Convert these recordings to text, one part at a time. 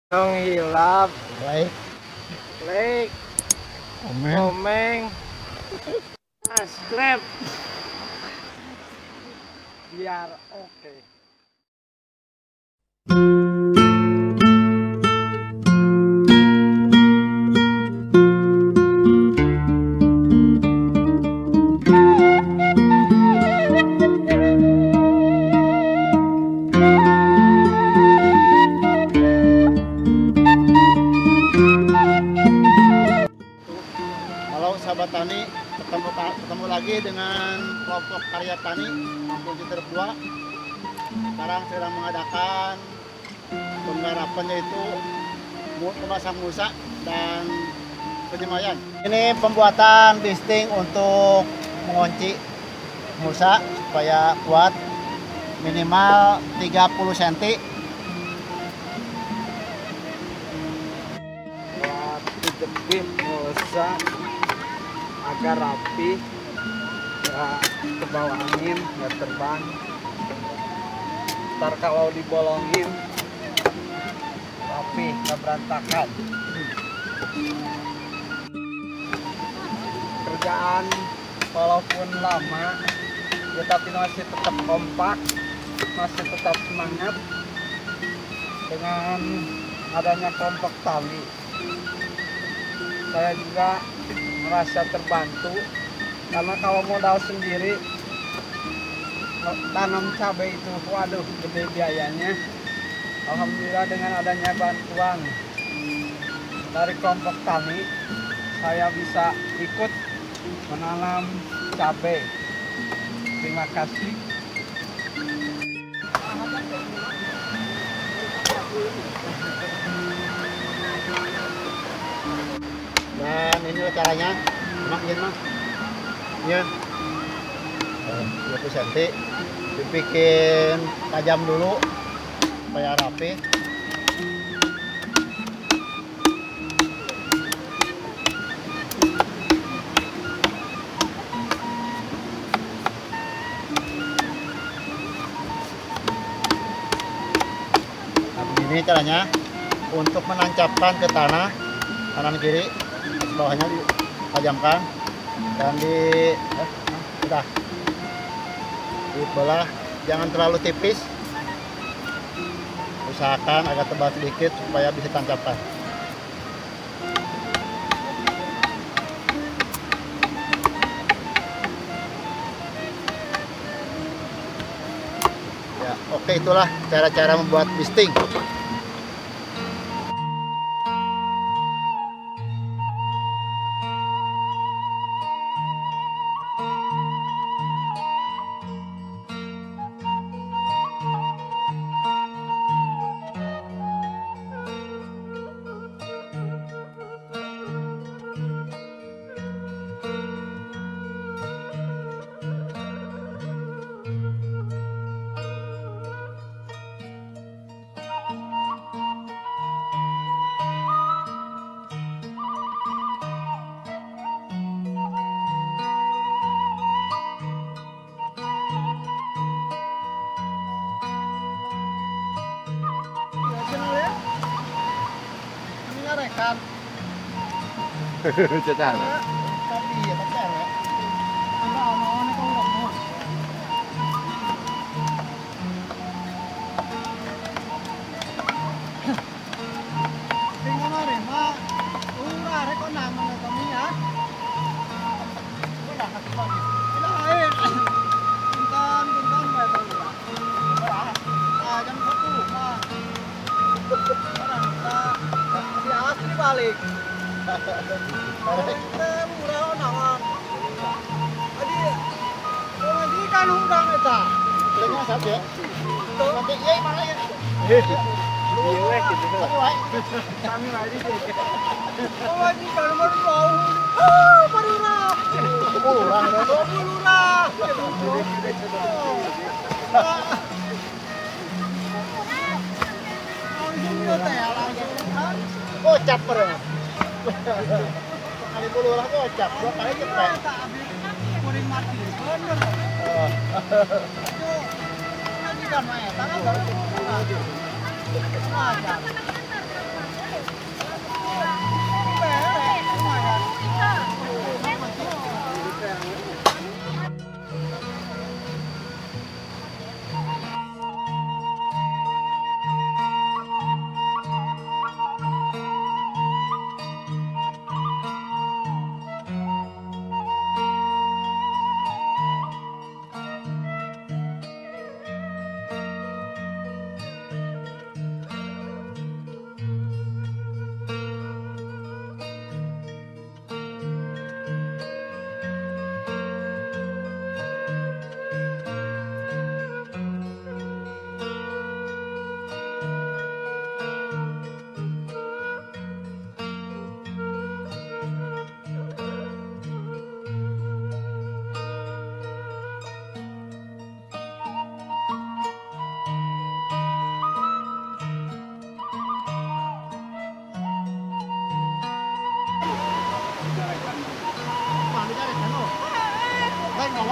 Dong hilap, Baik, klik, komen. komeng, subscribe, biar oke. Halo sahabat tani, ketemu lagi dengan kelompok karya tani Kampung Citer 2. Sekarang sedang mengadakan penggarapan yaitu memasang musa dan penyemayan. Ini pembuatan bisting untuk mengunci musa supaya kuat, minimal 30 cm. Buat dijepit musa agar rapi, ya ke bawah angin, nggak terbang. Ntar kalau dibolongin rapi, nggak berantakan. Kerjaan walaupun lama, ya tapi masih tetap kompak, masih tetap semangat dengan adanya kelompok tani. Saya juga merasa terbantu karena kalau modal sendiri tanam cabai itu, waduh, gede biayanya. Alhamdulillah dengan adanya bantuan dari kelompok tani, saya bisa ikut menanam cabai. Terima kasih. Dan inilah caranya, makin mah, ya, 20 cm, dibikin tajam dulu supaya rapi. Nah, begini caranya untuk menancapkan ke tanah kanan kiri, bawahnya ditajamkan dan udah dibelah, jangan terlalu tipis, usahakan agak tebal sedikit supaya bisa tancapkan. Ya, oke, itulah cara-cara membuat bisting. Rekan. Cetar. Tapi ya, tapi ya. Balik. Kita murah nawan. Tadi, lagi kan undang eta. Kelihatan saja. Nanti iya mana ya? Iya, gitu. Tapi wae. Kami lagi deh. Oh, lagi kan baru mau. Ah, parurah. Kurang dong. Parurah. Kocap pernah. Kali puluh lah kocap, 2 kali cepet. Kuring mati, bener. Ini kan mah eta kan baru. Wajar.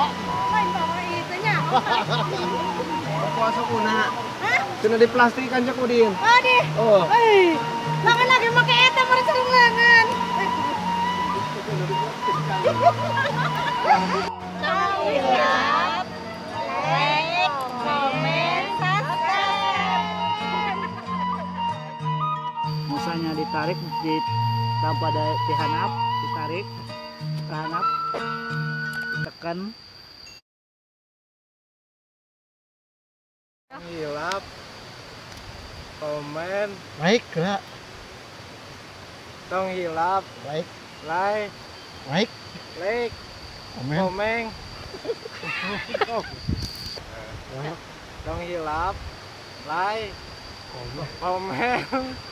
Main bawa itu nya. Puasa kuna. Hah? Sudah diplastikan cak udin. Oh di. Oh. Makan lagi pakai eta mereka lengan. Siap. Like, comment, subscribe. Musanya ditarik di pada dihanap, ditarik kehanap, tekan. Hilap. Komen. Baik lah. Tong hilap. Baik. Like. Baik. Like. Komen. Komeng. Tong hilap. Like. Komen.